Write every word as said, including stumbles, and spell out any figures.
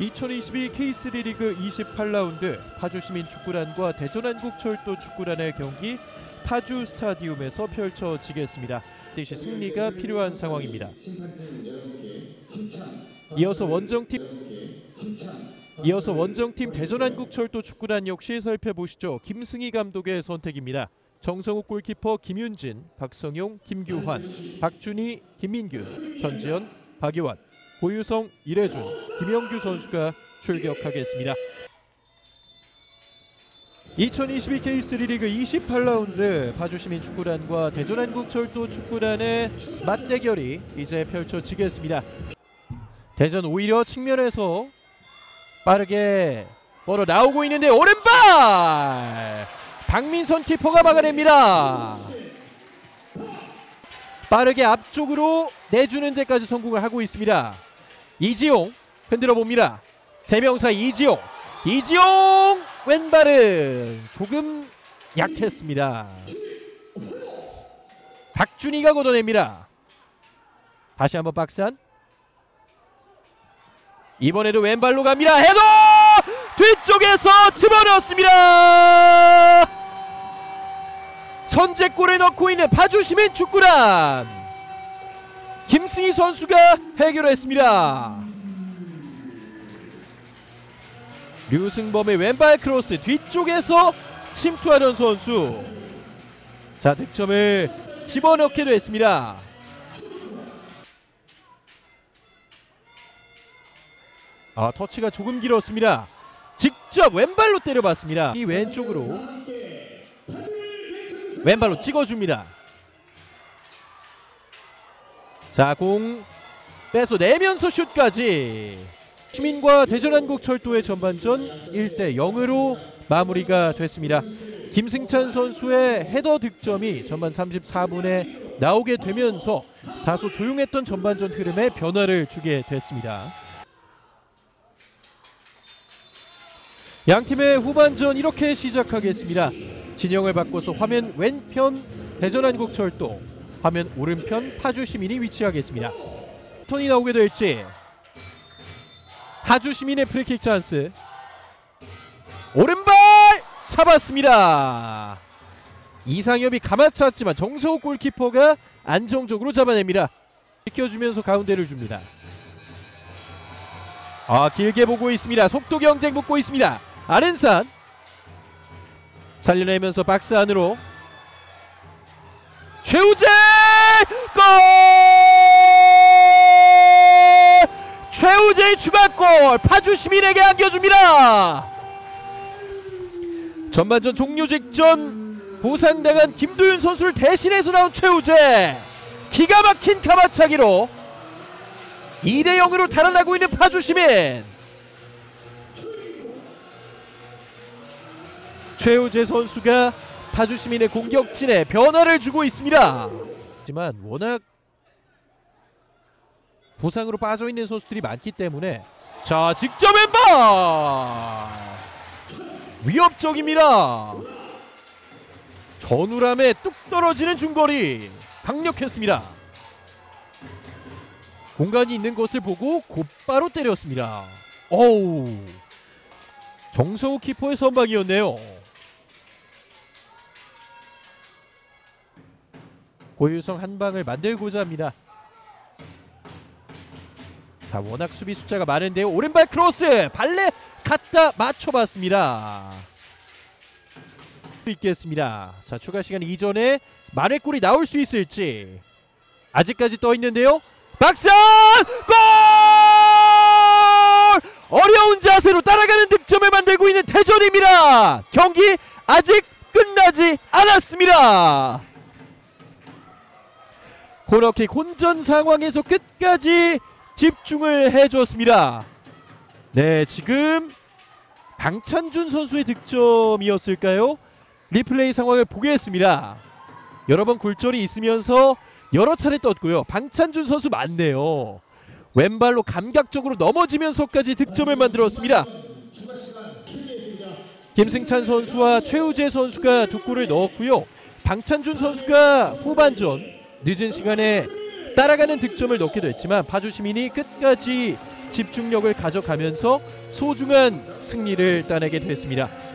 이천이십이 케이쓰리 리그 이십팔 라운드 파주시민 축구단과 대전한국철도 축구단의 경기 파주 스타디움에서 펼쳐지겠습니다. 반드시 승리가 필요한 상황입니다. 이어서 원정팀 이어서 원정팀 대전한국철도 축구단 역시 살펴보시죠. 김승희 감독의 선택입니다. 정성욱 골키퍼, 김윤진, 박성용, 김규환, 박준희, 김민규, 전지현, 박유환, 고유성, 이래준, 김영규 선수가 출격하겠습니다. 이천이십이 케이쓰리 리그 이십팔 라운드 파주시민 축구단과 대전한국철도 축구단의 맞대결이 이제 펼쳐지겠습니다. 대전 오히려 측면에서 빠르게 걸어 나오고 있는데 오른발! 박민선 키퍼가 막아냅니다. 빠르게 앞쪽으로 내주는 데까지 성공을 하고 있습니다. 이지용 흔들어 봅니다. 세 명 사이 이지용 이지용 왼발은 조금 약했습니다. 박준희가 걷어냅니다. 다시 한번 박스안, 이번에도 왼발로 갑니다. 헤더! 뒤쪽에서 집어넣었습니다. 선제골을 넣고 있는 파주시민 축구단, 김승희 선수가 해결했습니다. 류승범의 왼발 크로스, 뒤쪽에서 침투하던 선수, 자 득점을 집어넣게 됐습니다. 아, 터치가 조금 길었습니다. 직접 왼발로 때려봤습니다. 이 왼쪽으로 왼발로 찍어줍니다. 자, 공 빼서 내면서 슛까지. 시민과 대전한국철도의 전반전 일 대 영으로 마무리가 됐습니다. 김승찬 선수의 헤더 득점이 전반 삼십사 분에 나오게 되면서 다소 조용했던 전반전 흐름에 변화를 주게 됐습니다. 양팀의 후반전 이렇게 시작하겠습니다. 진영을 바꿔서 화면 왼편 대전한국철도, 화면 오른편 파주시민이 위치하겠습니다. 턴이 나오게 될지. 파주시민의 프리킥 찬스. 오른발 잡았습니다. 이상엽이 감아찼지만 정성욱 골키퍼가 안정적으로 잡아냅니다. 지켜주면서 가운데를 줍니다. 아, 길게 보고 있습니다. 속도 경쟁 붙고 있습니다. 아른산 살려내면서 박스 안으로 최우재! 골! 최우재의 추가골! 파주시민에게 안겨줍니다. 전반전 종료 직전 부상당한 김도윤 선수를 대신해서 나온 최우재, 기가 막힌 가마차기로 이 대 영으로 달아나고 있는 파주시민. 최우재 선수가 파주시민의 공격진에 변화를 주고 있습니다. 하지만 워낙 부상으로 빠져있는 선수들이 많기 때문에, 자 직접 왼발! 위협적입니다. 전우람에 뚝 떨어지는 중거리 강력했습니다. 공간이 있는 것을 보고 곧바로 때렸습니다. 어우, 정성욱 키퍼의 선방이었네요. 고유성 한 방을 만들고자 합니다. 자, 워낙 수비 숫자가 많은데요. 오른발 크로스 발레 갖다 맞춰봤습니다. 있겠습니다. 자, 추가 시간 이전에 만회골이 나올 수 있을지. 아직까지 떠 있는데요. 박상! 골! 어려운 자세로 따라가는 득점을 만들고 있는 대전입니다. 경기 아직 끝나지 않았습니다. 코너킥 혼전 상황에서 끝까지 집중을 해줬습니다. 네, 지금 방찬준 선수의 득점이었을까요? 리플레이 상황을 보겠습니다. 여러 번 굴절이 있으면서 여러 차례 떴고요. 방찬준 선수 맞네요. 왼발로 감각적으로 넘어지면서까지 득점을 만들었습니다. 김승찬 선수와 최우재 선수가 두 골을 넣었고요. 방찬준 선수가 후반전 늦은 시간에 따라가는 득점을 넣기도 했지만 파주시민이 끝까지 집중력을 가져가면서 소중한 승리를 따내게 됐습니다.